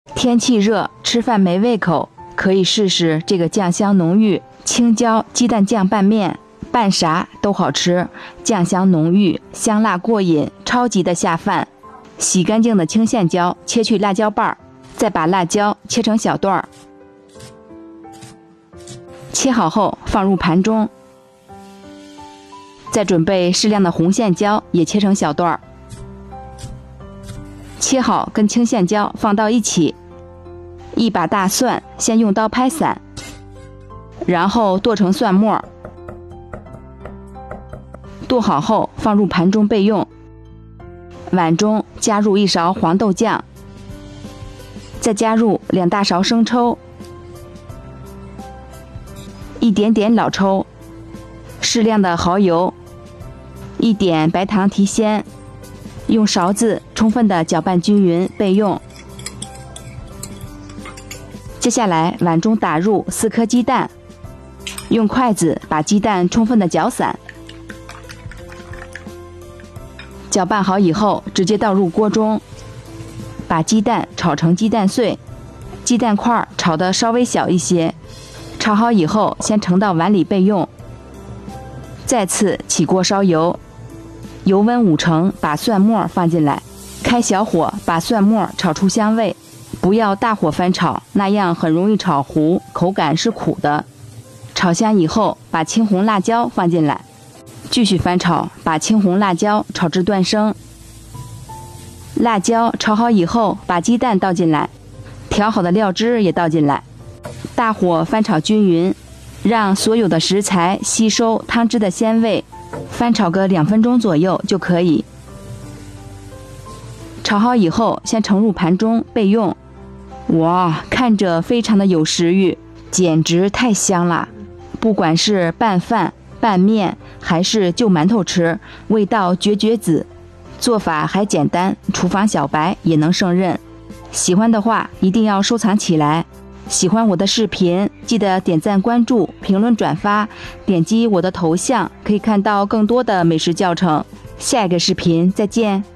天气热，吃饭没胃口，可以试试这个酱香浓郁青椒鸡蛋酱拌面，拌啥都好吃，酱香浓郁，香辣过瘾，超级的下饭。洗干净的青线椒，切去辣椒瓣，再把辣椒切成小段儿，切好后放入盘中。再准备适量的红线椒，也切成小段儿，切好跟青线椒放到一起。一把大蒜，先用刀拍散，然后剁成蒜末，剁好后放入盘中备用。碗中加入1勺黄豆酱，再加入2大勺生抽，一点点老抽，适量的蚝油，一点白糖提鲜，用勺子充分的搅拌均匀备用。接下来碗中打入4颗鸡蛋，用筷子把鸡蛋充分的搅散。搅拌好以后，直接倒入锅中，把鸡蛋炒成鸡蛋碎，鸡蛋块炒得稍微小一些。炒好以后，先盛到碗里备用。再次起锅烧油，油温5成，把蒜末放进来，开小火把蒜末炒出香味，不要大火翻炒，那样很容易炒糊，口感是苦的。炒香以后，把青红辣椒放进来，继续翻炒，把青红辣椒炒至断生。辣椒炒好以后，把鸡蛋倒进来，调好的料汁也倒进来，大火翻炒均匀，让所有的食材吸收汤汁的鲜味，翻炒个2分钟左右就可以。炒好以后，先盛入盘中备用。哇，看着非常的有食欲，简直太香了！不管是拌饭、拌面，还是就馒头吃，味道绝绝子。做法还简单，厨房小白也能胜任。喜欢的话一定要收藏起来。喜欢我的视频，记得点赞、关注、评论、转发，点击我的头像，可以看到更多的美食教程。下一个视频再见。